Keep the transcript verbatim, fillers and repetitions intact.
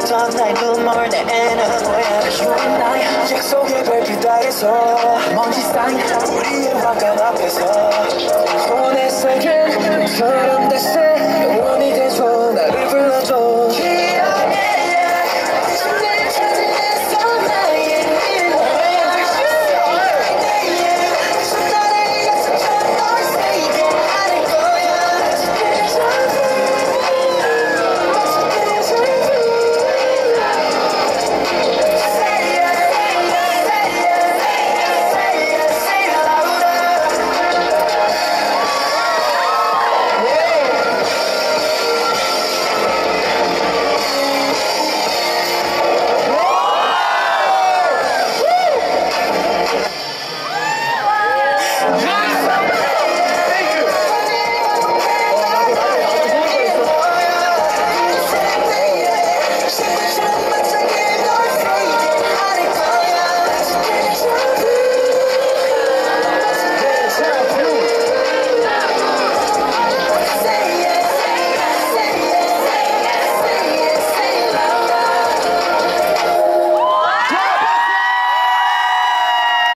던 나의 눈물 내 애는 뭐야 You and I 약속의 별빛 아래서 먼지 쌓인 우리의 왕관 앞에서 손에 쌓인 처럼 다시 영원히 될 수